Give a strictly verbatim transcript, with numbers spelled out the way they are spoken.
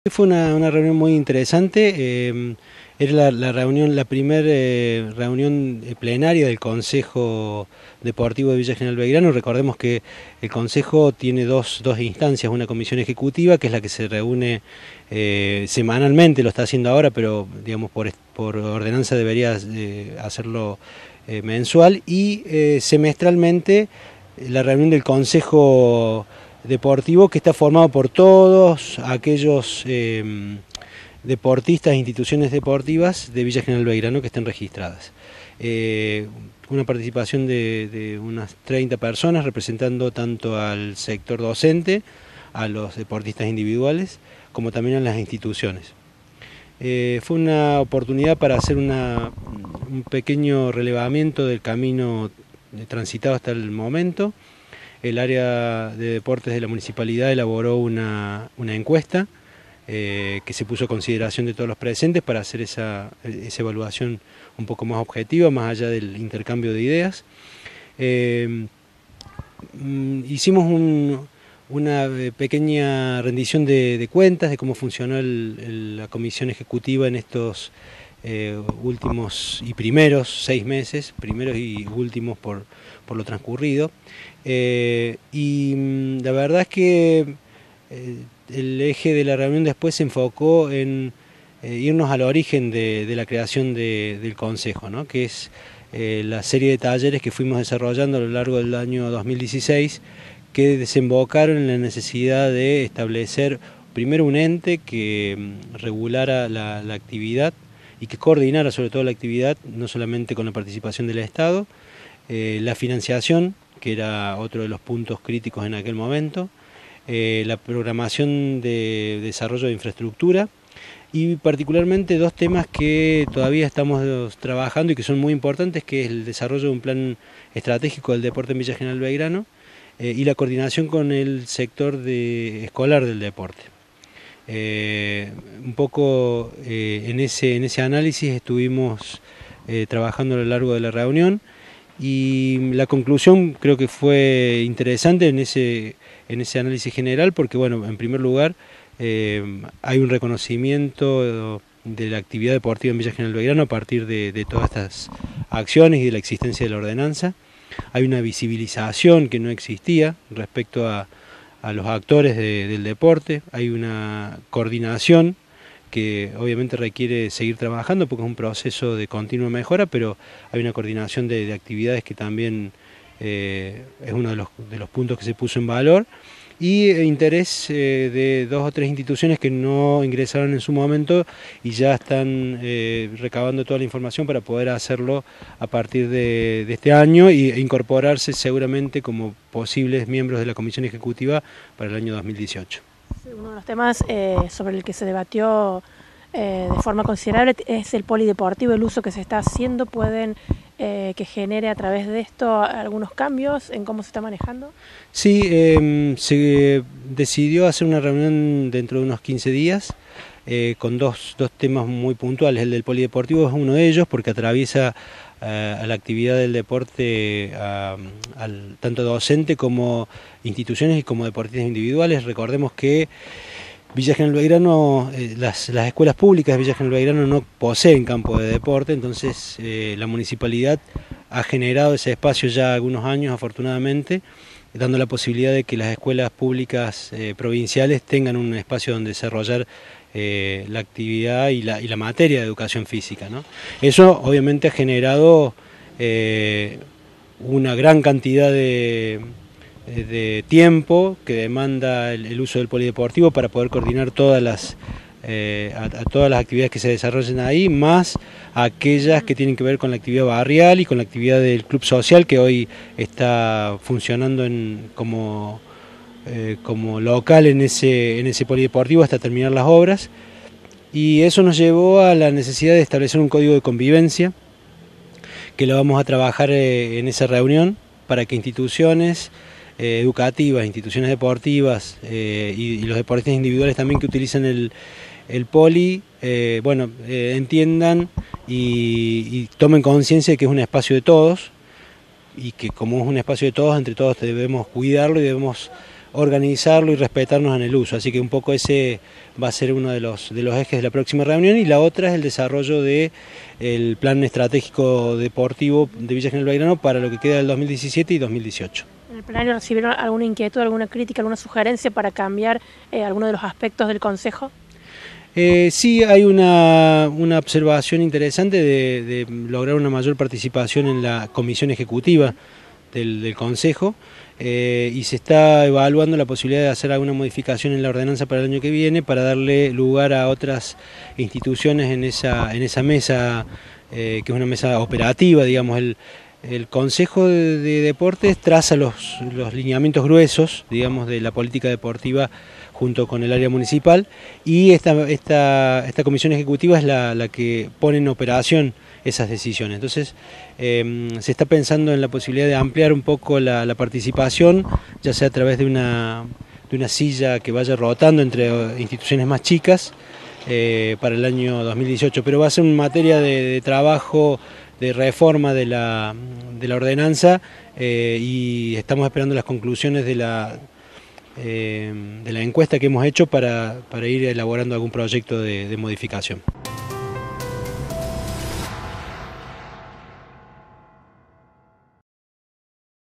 Fue una, una reunión muy interesante, eh, era la, la reunión, la primera eh, reunión plenaria del Consejo Deportivo de Villa General Belgrano. Recordemos que el Consejo tiene dos, dos instancias, una comisión ejecutiva que es la que se reúne eh, semanalmente, lo está haciendo ahora, pero digamos por, por ordenanza debería eh, hacerlo eh, mensual, y eh, semestralmente la reunión del Consejo Deportivo, que está formado por todos aquellos eh, deportistas e instituciones deportivas de Villa General Belgrano que estén registradas. Eh, una participación de, de unas treinta personas representando tanto al sector docente, a los deportistas individuales, como también a las instituciones. Eh, fue una oportunidad para hacer una, un pequeño relevamiento del camino transitado hasta el momento. El área de deportes de la municipalidad elaboró una, una encuesta eh, que se puso a consideración de todos los presentes para hacer esa, esa evaluación un poco más objetiva, más allá del intercambio de ideas. Eh, hicimos un, una pequeña rendición de, de cuentas de cómo funcionó el, el, la comisión ejecutiva en estos eh, últimos y primeros seis meses, primeros y últimos por, por lo transcurrido. Eh, y la verdad es que eh, el eje de la reunión después se enfocó en eh, irnos al origen de, de la creación de, del Consejo, ¿no? Que es eh, la serie de talleres que fuimos desarrollando a lo largo del año dos mil dieciséis, que desembocaron en la necesidad de establecer primero un ente que regulara la, la actividad y que coordinara sobre todo la actividad, no solamente con la participación del Estado, eh, la financiación, que era otro de los puntos críticos en aquel momento, eh, la programación de desarrollo de infraestructura y particularmente dos temas que todavía estamos trabajando y que son muy importantes, que es el desarrollo de un plan estratégico del deporte en Villa General Belgrano eh, y la coordinación con el sector de, escolar del deporte. Eh, un poco eh, en, ese, en ese análisis estuvimos eh, trabajando a lo largo de la reunión. Y la conclusión creo que fue interesante en ese, en ese análisis general, porque bueno, en primer lugar eh, hay un reconocimiento de la actividad deportiva en Villa General Belgrano a partir de, de todas estas acciones y de la existencia de la ordenanza. Hay una visibilización que no existía respecto a, a los actores de, del deporte, hay una coordinación que obviamente requiere seguir trabajando porque es un proceso de continua mejora, pero hay una coordinación de, de actividades que también eh, es uno de los, de los puntos que se puso en valor, y interés eh, de dos o tres instituciones que no ingresaron en su momento y ya están eh, recabando toda la información para poder hacerlo a partir de, de este año e incorporarse seguramente como posibles miembros de la Comisión Ejecutiva para el año dos mil dieciocho. Uno de los temas eh, sobre el que se debatió eh, de forma considerable es el polideportivo, el uso que se está haciendo. ¿Pueden eh, que genere a través de esto algunos cambios en cómo se está manejando? Sí, eh, se decidió hacer una reunión dentro de unos quince días eh, con dos, dos temas muy puntuales. El del polideportivo es uno de ellos porque atraviesa a la actividad del deporte a, al, tanto docente como instituciones y como deportistas individuales. Recordemos que Villa General Belgrano, eh, las, las escuelas públicas de Villa General Belgrano no poseen campo de deporte, entonces eh, la municipalidad ha generado ese espacio ya algunos años afortunadamente, dando la posibilidad de que las escuelas públicas eh, provinciales tengan un espacio donde desarrollar Eh, la actividad y la, y la materia de educación física, ¿no? Eso obviamente ha generado eh, una gran cantidad de, de tiempo que demanda el, el uso del polideportivo para poder coordinar todas las, eh, a, a todas las actividades que se desarrollen ahí, más aquellas que tienen que ver con la actividad barrial y con la actividad del club social, que hoy está funcionando en, como Eh, como local en ese, en ese polideportivo hasta terminar las obras, y eso nos llevó a la necesidad de establecer un código de convivencia que lo vamos a trabajar eh, en esa reunión para que instituciones eh, educativas, instituciones deportivas eh, y, y los deportistas individuales también que utilizan el, el poli, eh, bueno, eh, entiendan y, y tomen conciencia de que es un espacio de todos y que como es un espacio de todos, entre todos debemos cuidarlo y debemos organizarlo y respetarnos en el uso, así que un poco ese va a ser uno de los, de los ejes de la próxima reunión, y la otra es el desarrollo del plan estratégico deportivo de Villa General Belgrano para lo que queda del dos mil diecisiete y dos mil dieciocho. ¿En el plenario recibieron alguna inquietud, alguna crítica, alguna sugerencia para cambiar eh, alguno de los aspectos del Consejo? Eh, sí, hay una, una observación interesante de, de lograr una mayor participación en la comisión ejecutiva del, del Consejo, eh, y se está evaluando la posibilidad de hacer alguna modificación en la ordenanza para el año que viene para darle lugar a otras instituciones en esa, en esa mesa, eh, que es una mesa operativa, digamos. El, el Consejo de, de Deportes traza los, los lineamientos gruesos, digamos, de la política deportiva junto con el área municipal, y esta, esta, esta comisión ejecutiva es la, la que pone en operación esas decisiones. Entonces eh, se está pensando en la posibilidad de ampliar un poco la, la participación, ya sea a través de una, de una silla que vaya rotando entre instituciones más chicas eh, para el año dos mil dieciocho, pero va a ser en materia de, de trabajo, de reforma de la, de la ordenanza, eh, y estamos esperando las conclusiones de la de la encuesta que hemos hecho para, para ir elaborando algún proyecto de, de modificación.